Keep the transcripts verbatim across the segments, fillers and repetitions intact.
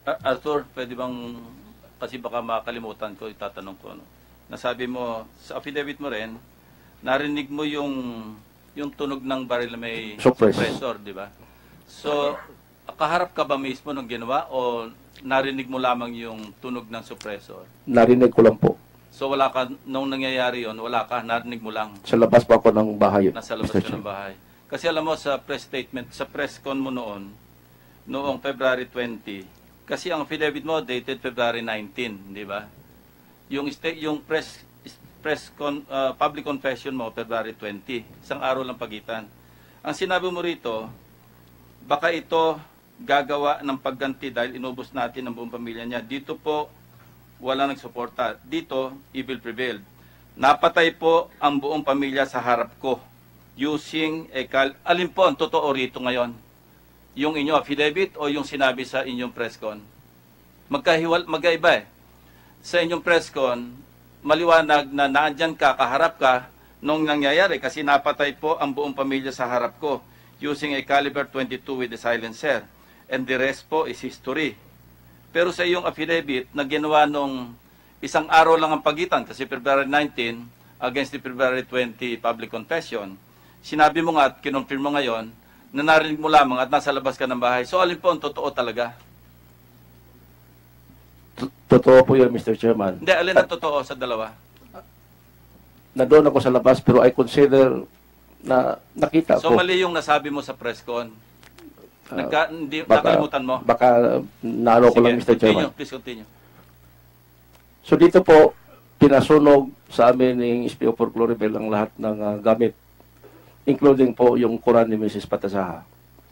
Ar- Arthur, pwede bang, kasi baka makalimutan ko, itatanong ko, ano? Nasabi mo, sa affidavit mo rin, narinig mo yung yung tunog ng baril na may Suppress. suppressor, di ba? So, kaharap ka ba mismo nung ginawa o narinig mo lamang yung tunog ng suppressor? Narinig ko lang po. So, wala ka, nung nangyayari yon, wala ka, narinig mo lang, Sa labas pa ako ng bahay. nasa labas Mister ka ng Chair. bahay. Kasi alam mo, sa press statement, sa press con mo noon, noong February twentieth, kasi ang affidavit mo dated February nineteenth, di ba? Yung sta- yung press press con, uh, public confession mo February twentieth, isang araw lang pagitan. Ang sinabi mo rito, baka ito gagawa ng pagganti dahil inubos natin ang buong pamilya niya. Dito po wala nagsuporta. Dito evil prevailed. Napatay po ang buong pamilya sa harap ko using a cal alin po ang totoo rito ngayon? Yung inyong affidavit o yung sinabi sa inyong press con? Magkahiwal, magkaiba eh. Sa inyong press con, maliwanag na naandyan ka, kaharap ka, nung nangyayari kasi napatay po ang buong pamilya sa harap ko using a caliber twenty-two with a silencer. And the rest po is history. Pero sa iyong affidavit na ginawa nung isang araw lang ang pagitan kasi February nineteenth against the February twentieth public confession, sinabi mo nga at kinonfirm mo ngayon na narinig mo lamang at nasa labas ka ng bahay. So alin po ang totoo talaga? Totoo po yun, Mister Chairman. Hindi, alin ang totoo sa dalawa? Na doon ako sa labas, pero I consider na nakita So ko. mali yung nasabi mo sa press con. Nagka, hindi, Baka, nakalimutan mo? baka naano ko lang, Mister continue, Chairman. please continue. So dito po, pinasunog sa amin ng S P O for Cloribel ang lahat ng uh, gamit, including po yung Quran ni Missus Patasaha.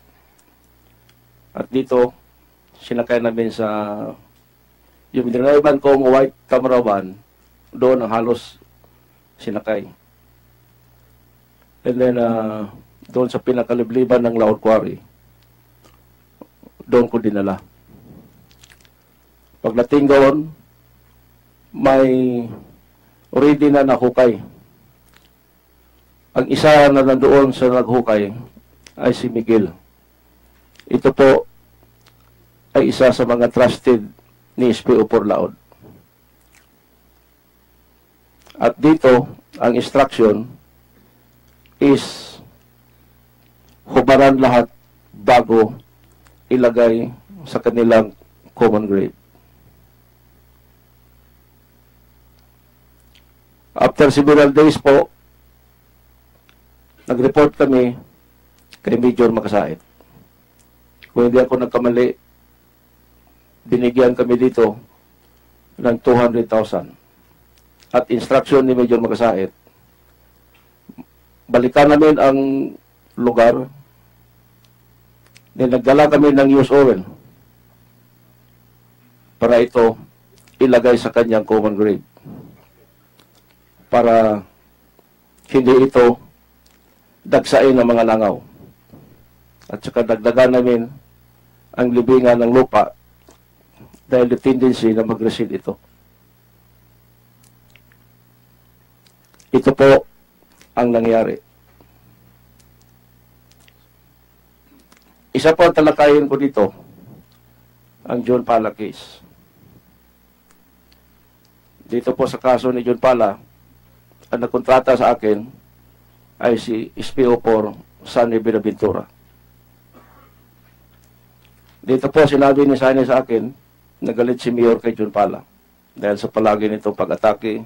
At dito, sinakay namin sa yung dinaiban kong white camera van, doon ang halos sinakay. And then, uh, doon sa pinakalibliban ng Laod Quarry, doon ko dinala. Pagdating doon, may already na nahukay. Ang isa na nandoon sa naghukay ay si Miguel. Ito po ay isa sa mga trusted ni S P O for Laod. At dito, ang instruction is hubaran lahat bago ilagay sa kanilang common grave. After several days po, nag-report kami kay Major Makasait. Kung hindi ako nagkamali, binigyan kami dito ng two hundred thousand. At instruction ni Major Makasait, balikan namin ang lugar, nagdala kami ng used oil para ito ilagay sa kanyang common grave. Para hindi ito dagsain ng mga langaw. At saka dagdagan namin ang libingan ng lupa dahil the tendency na mag-recede ito. Ito po ang nangyari. Isa po ang talakayin ko dito, ang John Pala case. Dito po sa kaso ni John Pala, ang nagkontrata sa akin ay si S P O for Sunny Binaventura. Dito po sinabi ni Sunny sa akin, nagalit si Mayor kay John Pala dahil sa palagi nitong pag-atake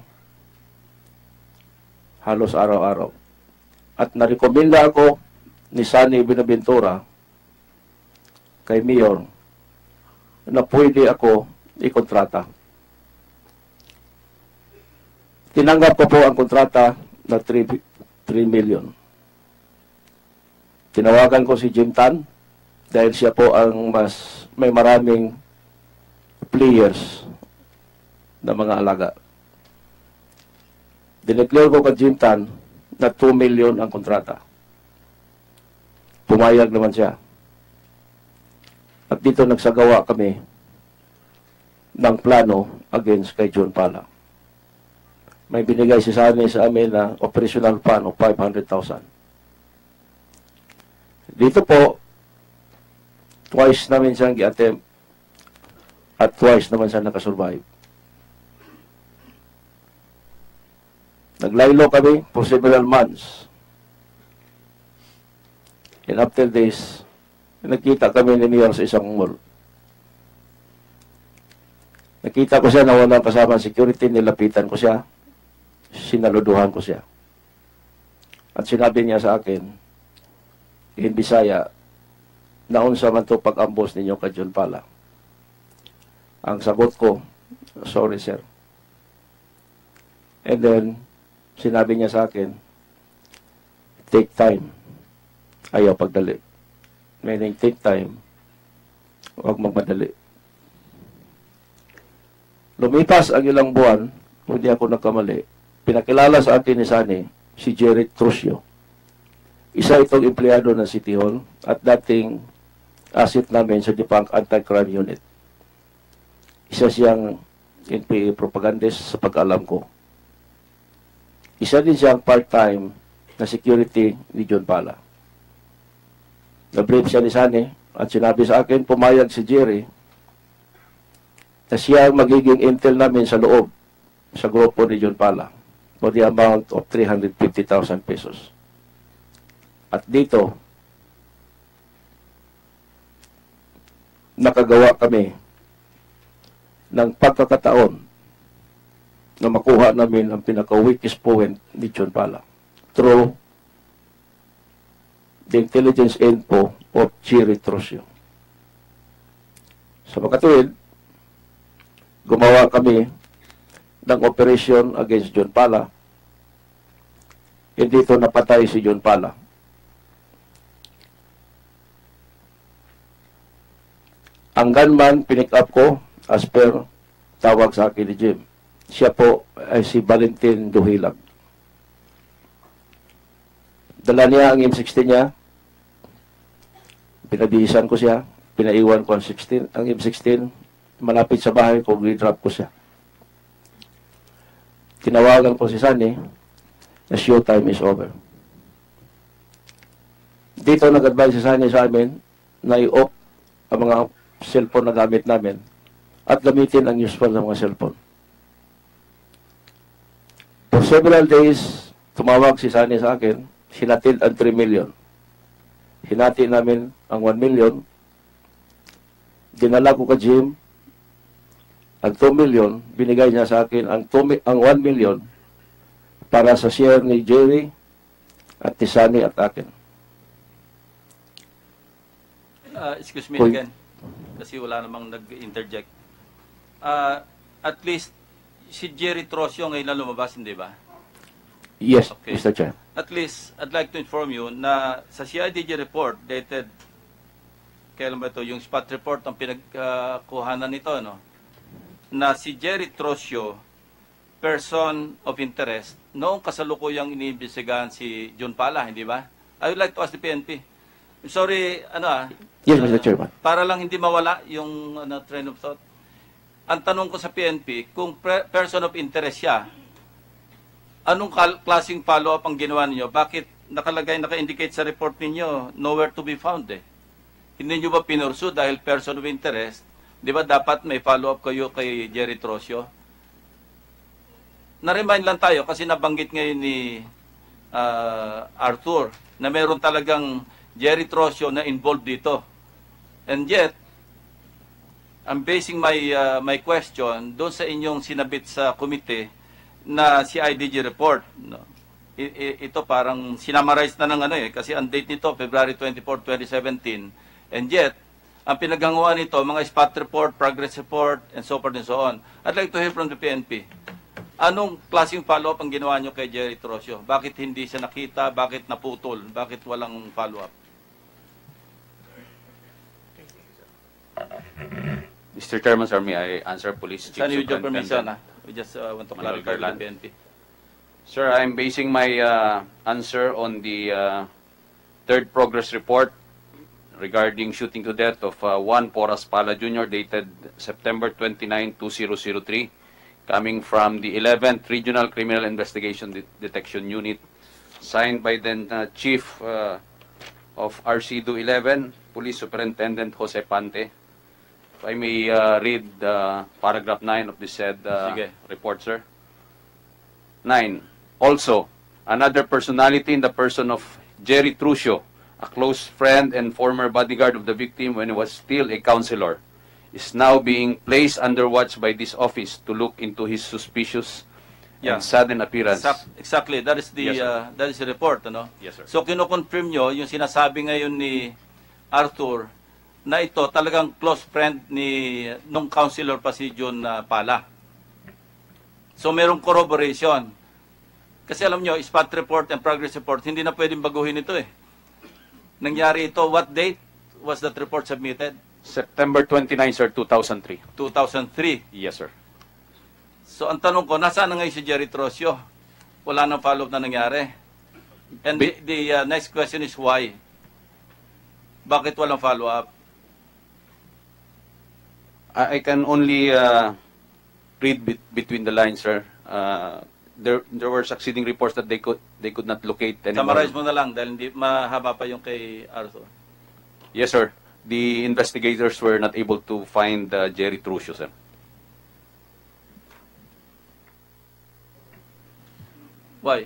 halos araw-araw. At narekomenda ako ni Sunny Binaventura kay Mayor na pwede ako ikontrata. Tinanggap ko po ang kontrata na three million. Tinawagan ko si Jim Tan dahil siya po ang mas may maraming players na mga alaga. Dineclare ko kay Jim Tan na two million ang kontrata. Pumayag naman siya. At dito nagsagawa kami ng plano against kay John Pala. May binigay si Sunny sa amin na operational fund of five hundred thousand. Dito po, twice namin siyang gi-attempt At twice naman siya nakasurvive. Naglaylo kami for several months. And after this, nakita kami ni Mayor sa isang mall. Nakita ko siya na walang kasama security, nilapitan ko siya, sinaluduhan ko siya. At sinabi niya sa akin, in Bisaya, naunsa man to pag-ambos ninyo kay John Pala. Ang sagot ko, sorry sir. And then, sinabi niya sa akin, take time. Ayaw pagdali. Meaning, take time. Huwag magmadali. Lumipas ang ilang buwan, hindi ako nagkamali. Pinakilala sa akin ni Sani, si Jerry Trucio. Isa itong empleyado ng City Hall at dating asset namin sa Dipang Anti-Crime Unit. Isa siyang N P A propagandist sa pag-alam ko. Isa din siyang part-time na security ni John Pala. Na-brief siya ni Sani at sinabi sa akin, pumayag si Jerry na siya ang magiging intel namin sa loob sa grupo ni John Pala for the amount of three hundred fifty thousand pesos. At dito, nakagawa kami ng pagkakataon na makuha namin ang pinaka-weakest point ni John Pala through the intelligence info of Jerry Trucio. Sa makatuwid, gumawa kami ng operation against John Pala. Hindi ito napatay si John Pala. Ang gunman, pinick up ko as per tawag sa akin ni Jim. Siya po ay si Valentin Duhilag. Dala niya ang M sixteen niya. Pinabihisan ko siya. Pinaiwan ko ang, sixteen, ang M sixteen. Malapit sa bahay ko, i-drop ko siya. Tinawagan ko si Sunny na showtime is over. Dito nag-advise si Sunny sa amin na i-off ang mga cellphone na gamit namin at gamitin ang useful ng mga cellphone. For several days, tumawag si Sunny sa akin, hinatid ang three million. Hinati namin ang one million. Dinala ko ka Jim, ang two million, binigay niya sa akin ang, ang one million para sa share ni Jerry at ni Sunny at akin. Uh, excuse me Kung, again, kasi wala namang nag-interject. Uh, at least, si Jerry Trucio ngayon na lumabas, hindi ba? Yes, okay. Mister Chair. At least, I'd like to inform you na sa C I D G report dated, kailan ba ito, yung spot report ang pinagkuhanan nito, no? Na si Jerry Trucio, person of interest, noong kasalukuyang iniimbestigahan si John Pala, hindi ba? I would like to ask the P N P. I'm sorry, ano ah? Yes, Mister Chairman. Para lang hindi mawala yung ano, train of thought. Ang tanong ko sa P N P, kung person of interest siya, anong klaseng follow-up ang ginawa ninyo? Bakit nakalagay, naka-indicate sa report ninyo, nowhere to be found eh? Hindi nyo ba pinursu dahil person of interest? Di ba dapat may follow-up kayo kay Jerry Trucio? Na-remind lang tayo kasi nabanggit ngayon ni uh, Arthur na meron talagang Jerry Trucio na involved dito. And yet, I'm basing my uh, my question doon sa inyong sinabit sa komite na C I D G report. No? I, I, ito parang sinamarize na ng ano eh kasi ang date nito February twenty-fourth, twenty seventeen. And yet, ang pinaggangawa nito, mga spot report, progress report, and so forth and so on. I'd like to hear from the P N P. Anong klaseng follow-up ang ginawa nyo kay Jerry Trucio? Bakit hindi siya nakita? Bakit naputol? Bakit walang follow-up? Mister Chairman, sir, may I answer, Police Chief Saan yung Superintendent? permission? Ah? We just uh, want to Manuel clarify with Garland. the P N P. Sir, I'm basing my uh, answer on the uh, third progress report regarding shooting to death of uh, Juan Porras Pala Junior dated September twenty-ninth, two thousand three, coming from the eleventh Regional Criminal Investigation De Detection Unit, signed by then uh, Chief uh, of R C D O eleven, Police Superintendent Jose Pante. I may uh, read uh, paragraph nine of the said uh, Sige. report, sir. Nine. Also, another personality in the person of Jerry Trucio, a close friend and former bodyguard of the victim when he was still a counselor, is now being placed under watch by this office to look into his suspicious Yeah. and sudden appearance. Exact- Exactly, that is the Yes, sir. uh, that is the report, ano? Yes, sir. So kino-confirm nyo yung sinasabi ngayon ni Arthur na ito talagang close friend ni nung counselor pa si John uh, Pala. So merong corroboration. Kasi alam nyo, spot report and progress report, hindi na pwedeng baguhin ito eh. Nangyari ito, what date was that report submitted? September twenty-ninth, sir, two thousand three. two thousand three. Yes, sir. So ang tanong ko, nasaan na ngayon si Jerry Trocio? Wala nang follow-up na nangyari. And the, the uh, next question is why? Bakit walang follow-up? I, I can only uh, read bet- between the lines, sir. Uh, there, there were succeeding reports that they could they could not locate anymore. Summarize mo na lang dahil hindi mahaba pa yung kay Arthur. Yes, sir. The investigators were not able to find uh, Jerry Trucio, sir. Why?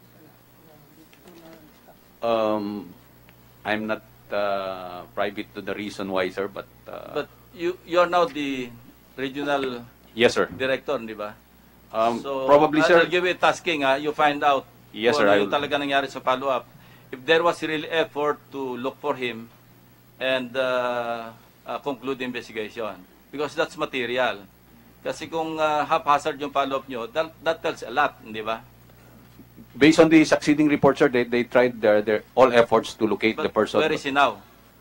Um, I'm not uh, private to the reason why, sir, but, uh, But you you are now the regional yes, sir. director, di ba? Um, So, probably, I- sir. I'll give you a tasking, ha? You find out Yes, kung sir, I ano yung will. talaga nangyari sa follow-up. If there was real effort to look for him and uh, uh, conclude the investigation. Because that's material. Kasi kung uh, haphazard yung follow-up nyo, that, that tells a lot, di ba? Based on the succeeding reports, sir, they, they tried their, their all efforts to locate the But person. where is he now?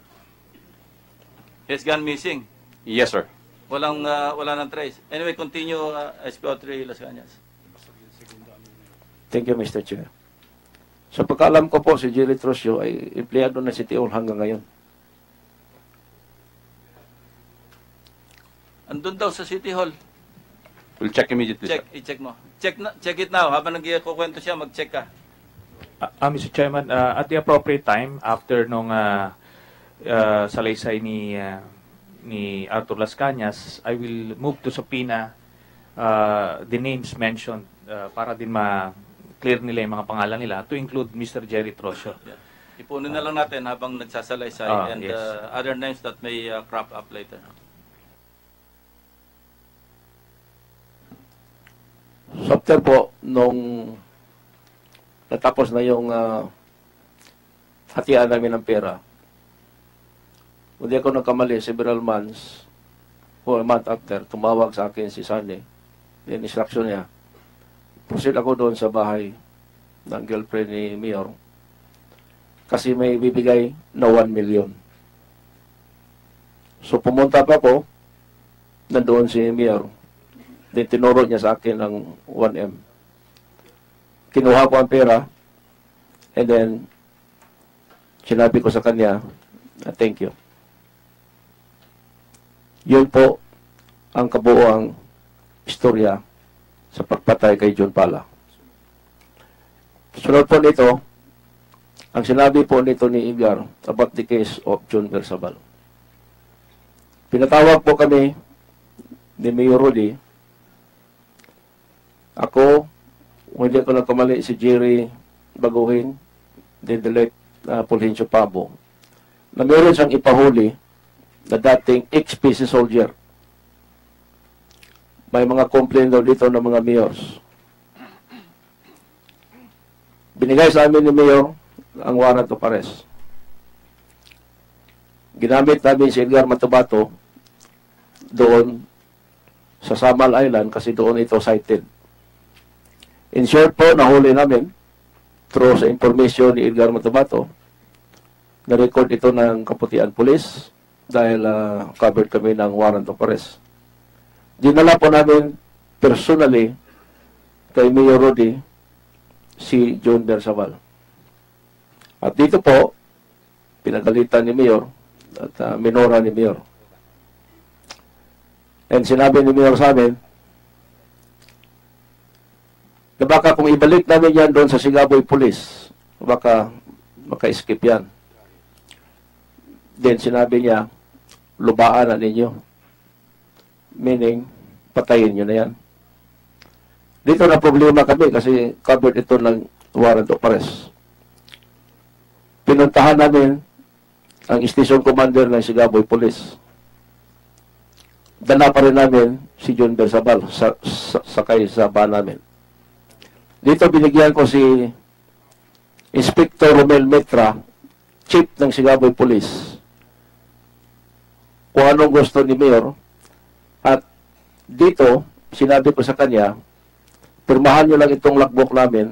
He's gone missing. Yes, sir. Walang, uh, wala nang trace. Anyway, continue, uh, S P Audrey Las Cañas. Thank you, Mister Chair. Sa pagkaalam ko po, si Jerry Trocio ay empleyado na City Hall hanggang ngayon. Andun daw sa City Hall. We'll check immediately, Check, sir. i-check mo. Check, na, check it now. Habang nag-kukwento siya, mag-check ka. Uh, uh, Mister Chairman, uh, at the appropriate time, after nung uh, uh, salaysay ni uh, ni Arthur Las Cañas, I will move to subpoena uh, the names mentioned uh, para din ma-clear nila yung mga pangalan nila, to include Mister Jerry Trocio. Yeah. Ipunin na lang natin habang nagsasalaysay Ah, and yes. uh, other names that may uh, crop up later. So after po, nung natapos na yung uh, hatian namin ng pera, hindi ako nagkamali, several months, or a month after, tumawag sa akin si Sunny. Yung instruction niya. Proceed ako doon sa bahay ng girlfriend ni Mayor kasi may bibigay na one million. So pumunta pa ako, nandoon si Mayor. Then tinuro niya sa akin ng one M. Kinuha ko ang pera and then sinabi ko sa kanya, thank you. Yun po ang kabuoang istorya sa pagpatay kay John Pala. Sunod po nito, ang sinabi po nito ni Edgar about the case of John Bersabal. Pinatawag po kami ni Mayor Rudy. Ako, kung hindi ako nagkamali, si Jerry Baguhin, then the late uh, Fulgencio Pabo, na meron siyang ipahuli na dating ex-P C soldier. May mga complaint daw dito ng mga mayors. Binigay sa amin ni Mayor ang warrant of arrest. Ginamit namin si Edgar Matabato doon sa Samal Island kasi doon ito cited. In short po, nahuli namin through sa information ni Edgar Matabato. Na-record ito ng Kaputian Police dahil uh, covered kami ng warrant of arrest. Dinala po namin personally kay Mayor Rudy si John Bersabal. At dito po, pinagalitan ni Mayor at uh, minora ni Mayor. And sinabi ni Mayor sa amin na baka kung ibalik namin yan doon sa Sigaboy Police, baka maka-escape yan. Then sinabi niya, lubaan na ninyo. meaning patayin nyo na yan. Dito na problema kami kasi covered ito ng warrant of arrest. Pinuntahan namin ang station commander ng Sigaboy Police. Dala pa rin namin si John Bersabal sa, sa, sakay sa van namin. Dito binigyan ko si Inspector Romel Metra, Chief ng Sigaboy Police, kung anong gusto ni Mayor. At dito, sinabi ko sa kanya, pirmahan nyo lang itong logbook namin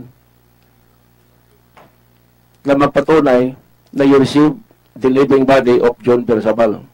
na magpatunay na you receive the living body of John Bersabal.